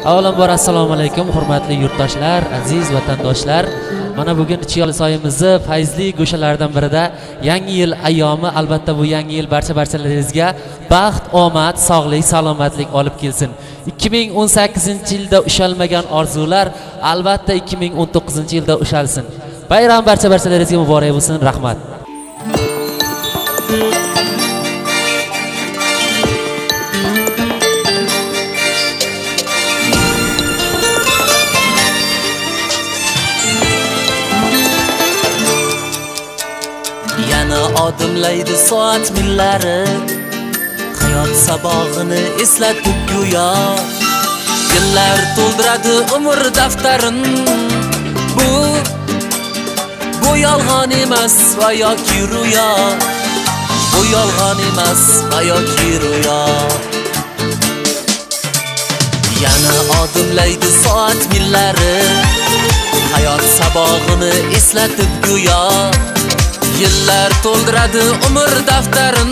Avvalambor assalomu alaykum hurmatli yurtdoshlar, aziz vatandoshlar. Mana bugun Chiyolsoyimizni fayzli go'shalaridan birida yangi yil ayyomi. Albatta bu yangi yil barchalaringizga baxt, omad, sog'lik, salomatlik olib kelsin. 2018-yilda ushalmagan orzular albatta 2019-yilda ushalsin. Bayram barchalaringizga muborak bo'lsin. Rahmat. Odimlaydi soat millari, hayot sabog'ini eslatib go'yo. Yillar to'ldiradi umr daftarin. Bu yolg'on emas va yoki ro'yo. Bu yolg'on emas va yoki ro'yo. Yana odimlaydi soat millari, hayot sabog'ini eslatib go'yo. Yillar to'ldiradi umr daftarin.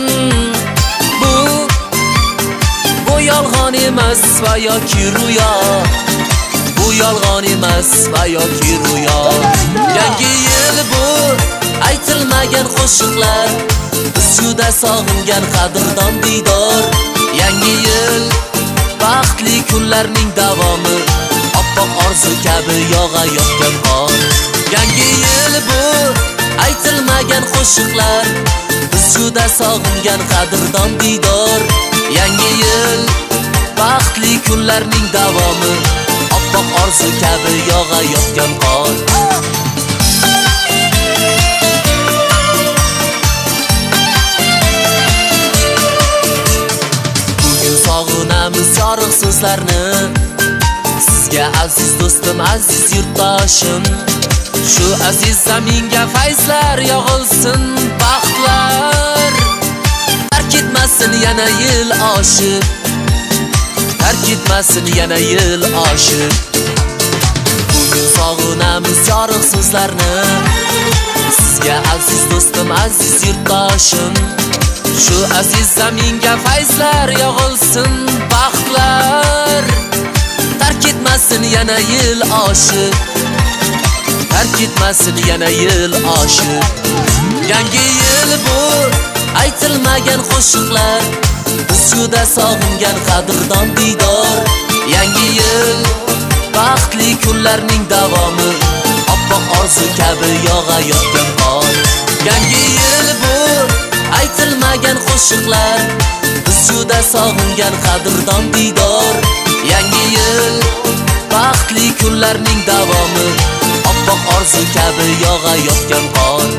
Bu yolg'on emas va yoki ro'yo. Bu yolg'on emas va yoki ro'yo. Yangi yil bu aytilmagan qo'shiqlar, biz juda sog'ingan qadrdon diydor. Yangi yil baxtli kunlarning davomi, oppoq orzu kabi yog'ayotgan qor. Yangi yil bu aytilmagan qo'shiqlar, biz juda sog'ingan qadrdon diydor. Yangi yil baxtli kunlarning davomi, oppoq orzu kabi yog'ayotgan qor. Bugun sog'inamiz yorug' so'zlarni, sizga aziz do'stim, aziz yurtdoshim. Shu aziz zaminga fayzlar yog'ilsin, baxtlar. Tark etmasin yana yil oshib, tark etmasin yana yil oshib. Bugun sog'inamiz yorug' so'zlarni, sizga aziz do'stim, aziz yurtdoshim. Shu aziz zaminga fayzlar yog'ilsin, baxtlar. Tark etmasin yana yil oshib, tark etmasin yana yil oshib. Yangi yil bu aytilmagan qo'shiqlar, biz juda sog'ingan qadrdon diydor. Yangi yil baxtli kunlarning davomi, oppoq orzu kabi yog'ayotgan qor. Yangi yil bu aytilmagan qo'shiqlar, biz juda sog'ingan qadrdon diydor. Yangi yil baxtli kunlarning davomi, oppoq orzu kabi yog'ayotgan qor.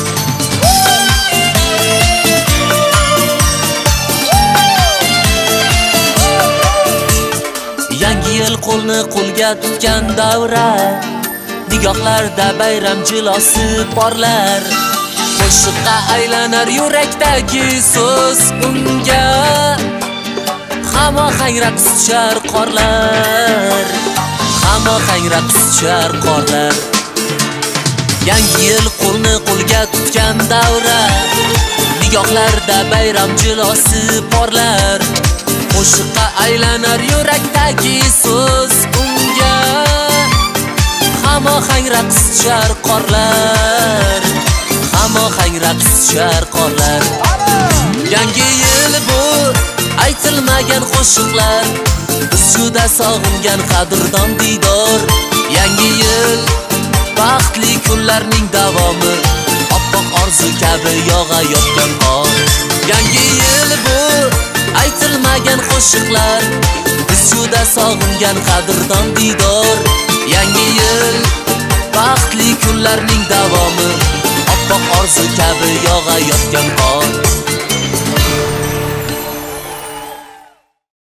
Yangi yil qo'lni qo'lga tutgan davra, nigohlarda bayram jilosi porlar. Qo'shiqqa aylanar yurakdagi so'z, unga hamohang raqs tushar qorlar, hamohang raqs tushar qorlar. Yangi yil qo'lni qo'lga tutgan davra, nigohlarda bayram jilosi porlar. Qo'shiqqa aylanar yurakdagi so'z, unga hamohang raqs tushar qorlar, hamohang raqs tushar qorlar. Yangi yil bu aytilmagan qo'shiqlar, biz juda sog'ingan qadrdon diydor. Yangi yil baxtli kunlarning davomi, oppoq orzu kabi yog'ayotgan qor. Yangi yil bu aytilmagan qo'shiqlar, biz juda sog'ingan qadrdon diydor. Yangi yil baxtli kunlarning davomi, oppoq orzu kabi yog'ayotgan qor.